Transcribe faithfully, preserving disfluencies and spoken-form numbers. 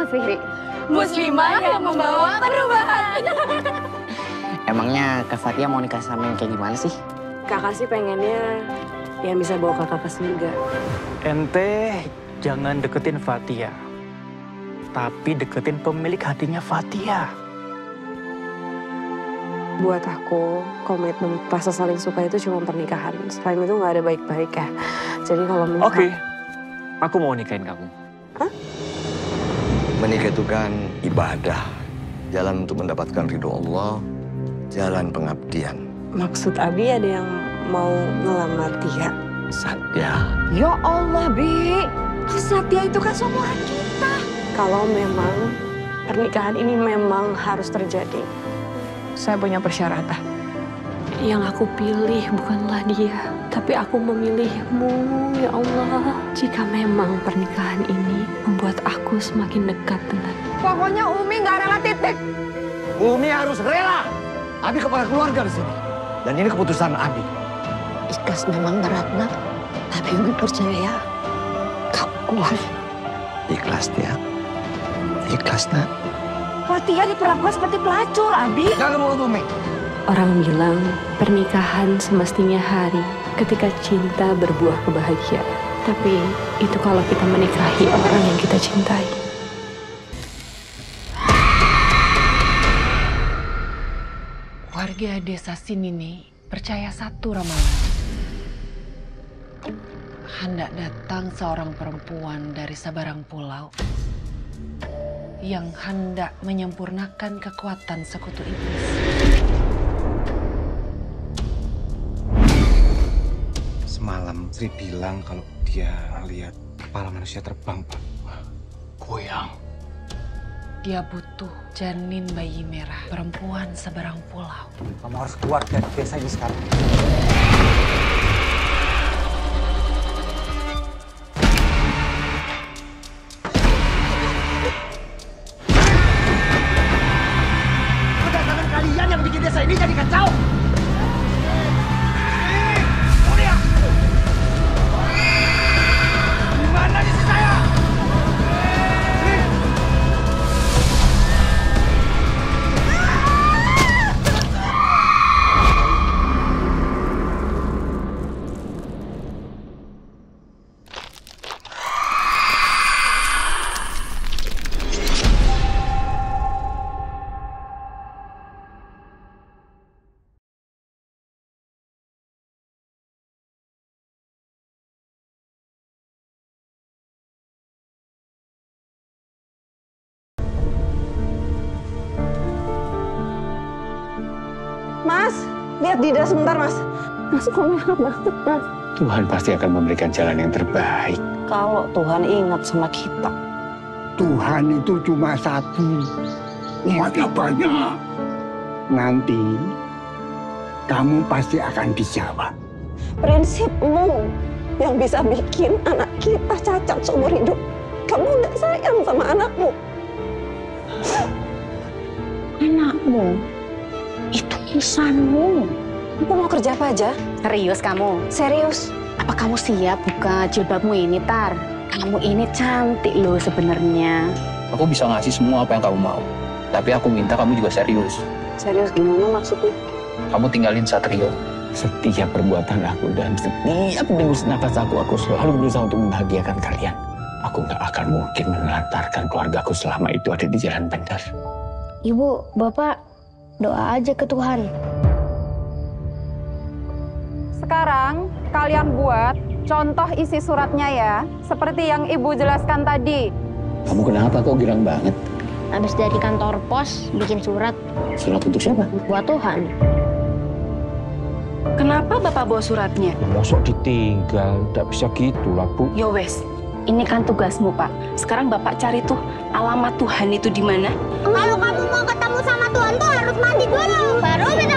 Muslimah Fihri. Muslimah yang membawa perubahan. Emangnya Kak Fatia mau nikah sama yang kayak gimana sih? Kakak sih pengennya yang bisa bawa kakak ke surga. Ente jangan deketin Fatia, tapi deketin pemilik hatinya Fatia. Buat aku, komitmen rasa saling suka itu cuma pernikahan. Selain itu nggak ada baik-baik ya. Jadi kalau menikah... Oke, aku mau nikahin kamu. Hah? Menikah itu kan ibadah. Jalan untuk mendapatkan ridho Allah, jalan pengabdian. Maksud Abi ada yang mau ngelamar Tia? Satya. Ya Allah, Bi. Satya itu kan seumuran kita. Kalau memang pernikahan ini memang harus terjadi, saya punya persyaratan. Yang aku pilih bukanlah dia, tapi aku memilihmu, ya Allah. Jika memang pernikahan ini membuat aku semakin dekat dengan... Pokoknya Umi nggak rela titik. Umi harus rela. Abi kepala keluarga di sini. Dan ini keputusan Abi. Ikhlas memang berat, nak. Tapi Umi percaya, kamu kuat. Ikhlas dia. Ikhlas, nak. Fatia diperlakukan seperti pelacur, Abi. Jangan mulut Umi. Orang bilang pernikahan semestinya hari ketika cinta berbuah kebahagiaan. Tapi itu kalau kita menikahi orang yang kita cintai. Warga desa sini nih percaya satu ramalan. Hendak datang seorang perempuan dari Sabarang Pulau yang hendak menyempurnakan kekuatan sekutu iblis. Semalam Sri bilang kalau dia lihat kepala manusia terbang, Pak. Goyang. Dia butuh janin bayi merah perempuan Sabarang Pulau. Kamu harus keluar dari desa ini sekarang. Kedatangan kalian yang bikin desa ini jadi kacau. Gimana istri saya? Mas, lihat Dida sebentar, Mas. Mas, kok merah banget, Mas? Tuhan pasti akan memberikan jalan yang terbaik. Kalau Tuhan ingat sama kita. Tuhan itu cuma satu, umatnya banyak. Nanti kamu pasti akan dijawab. Prinsipmu yang bisa bikin anak kita cacat seumur hidup. Kamu nggak sayang sama anakmu. Anakmu, itu insanmu. Aku mau kerja apa aja? Serius kamu? Serius. Apa kamu siap buka jilbabmu ini, Tar? Kamu ini cantik loh sebenarnya. Aku bisa ngasih semua apa yang kamu mau. Tapi aku minta kamu juga serius. Serius gimana maksudnya? Kamu tinggalin Satrio. Setiap perbuatan aku dan setiap dengus nafas aku, aku selalu berusaha untuk membahagiakan kalian. Aku nggak akan mungkin menelantarkan keluargaku selama itu ada di jalan benar. Ibu, Bapak, doa aja ke Tuhan. Sekarang kalian buat contoh isi suratnya ya, seperti yang Ibu jelaskan tadi. Kamu kenapa kok girang banget? Habis dari kantor pos bikin surat. Surat untuk siapa? Buat Tuhan. Kenapa Bapak bawa suratnya? Mosok ditinggal, tidak bisa gitu lah, Bu. Yo wes, ini kan tugasmu, Pak. Sekarang Bapak cari tuh alamat Tuhan itu di mana. Kalau kamu mau ketemu sama Tuhan tuh harus mandi dulu. Baru minta